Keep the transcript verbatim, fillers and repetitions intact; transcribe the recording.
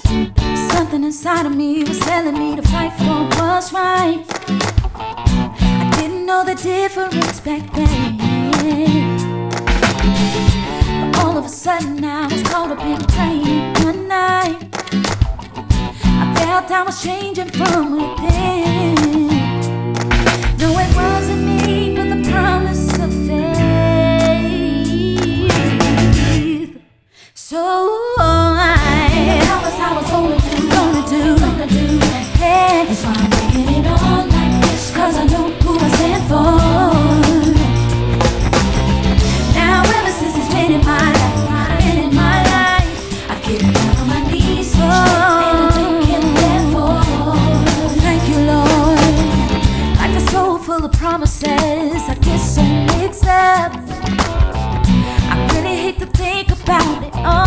Something inside of me was telling me to fight for what's right. I didn't know the difference back then, but all of a sudden I was caught up in pain one night. I felt I was changing from within. No, it wasn't me, but the promise of faith. So I, that was how I was gonna do, gonna do, gonna do. Hey, that's why I'm taking it on like this, 'cause I know who I stand for. Now ever since it's been in my life, been in my life, I get down on my knees, oh, and I thank Him therefore. Thank you, Lord. Life is so full of promises, I get so mixed up. I really hate to think about it all.